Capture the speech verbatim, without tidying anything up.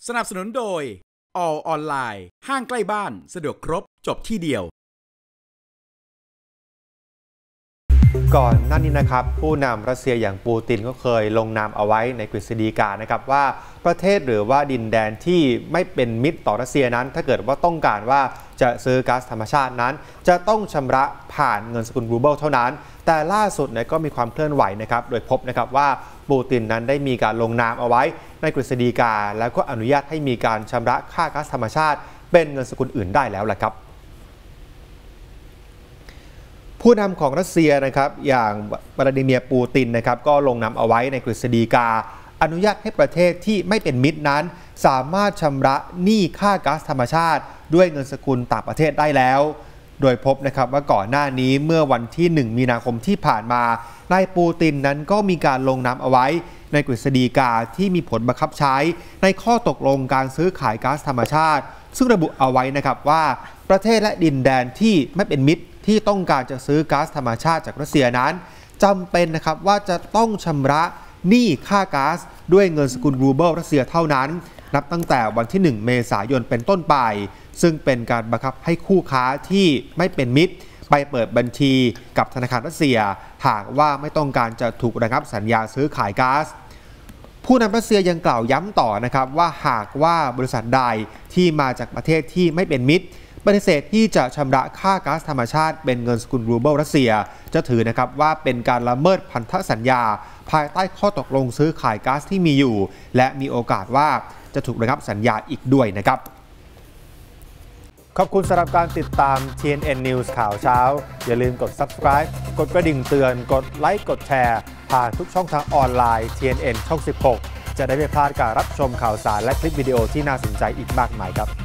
สนับสนุนโดย All ออนไลน์ห้างใกล้บ้านสะดวกครบจบที่เดียวก่อนหน้านี้นะครับผู้นำรัสเซียอย่างปูตินก็เคยลงนามเอาไว้ในกฤษฎีกานะครับว่าประเทศหรือว่าดินแดนที่ไม่เป็นมิตรต่อรัสเซียนั้นถ้าเกิดว่าต้องการว่าจะซื้อก๊าซธรรมชาตินั้นจะต้องชำระผ่านเงินสกุลรูเบิลเท่านั้นแต่ล่าสุดเนี่ยก็มีความเคลื่อนไหวนะครับโดยพบนะครับว่าปูตินนั้นได้มีการลงนามเอาไว้ในกฤษฎีกาแล้วก็อนุญาตให้มีการชำระค่าก๊าซธรรมชาติเป็นเงินสกุลอื่นได้แล้วแหละครับผู้นำของรัสเซียนะครับอย่างวลาดิเมียร์ปูตินนะครับก็ลงนามเอาไว้ในกฤษฎีกาอนุญาตให้ประเทศที่ไม่เป็นมิตรนั้นสามารถชำระหนี้ค่าก๊าซธรรมชาติด้วยเงินสกุลต่างประเทศได้แล้วโดยพบนะครับว่าก่อนหน้านี้เมื่อวันที่หนึ่งมีนาคมที่ผ่านมานายปูตินนั้นก็มีการลงนามเอาไว้ในกฤษฎีกาที่มีผลบังคับใช้ในข้อตกลงการซื้อขายก๊าซธรรมชาติซึ่งระบุเอาไว้นะครับว่าประเทศและดินแดนที่ไม่เป็นมิตรที่ต้องการจะซื้อก๊าซธรรมชาติจากรัสเซียนั้นจำเป็นนะครับว่าจะต้องชำระหนี้ค่าก๊าซด้วยเงินสกุลรูเบิลรัสเซียเท่านั้นนับตั้งแต่วันที่หนึ่งเมษายนเป็นต้นไปซึ่งเป็นการบังคับให้คู่ค้าที่ไม่เป็นมิตรไปเปิดบัญชีกับธนาคารรัสเซียหากว่าไม่ต้องการจะถูกระงับสัญญาซื้อขายก๊าซผู้นำรัสเซียยังกล่าวย้ำต่อนะครับว่าหากว่าบริษัทใดที่มาจากประเทศที่ไม่เป็นมิตรปฏิเสธที่จะชำระค่าก๊าซธรรมชาติเป็นเงินสกุลรูเบิลรัสเซียจะถือนะครับว่าเป็นการละเมิดพันธสัญญาภายใต้ข้อตกลงซื้อขายก๊าซที่มีอยู่และมีโอกาสว่าจะถูกระงับสัญญาอีกด้วยนะครับขอบคุณสำหรับการติดตาม ที เอ็น เอ็น News ข่าวเช้าอย่าลืมกด Subscribe กดกระดิ่งเตือนกดไลค์กดแชร์ผ่านทุกช่องทางออนไลน์ ที เอ็น เอ็น ช่อง สิบหกจะได้ไม่พลาดการรับชมข่าวสารและคลิปวิดีโอที่น่าสนใจอีกมากมายครับ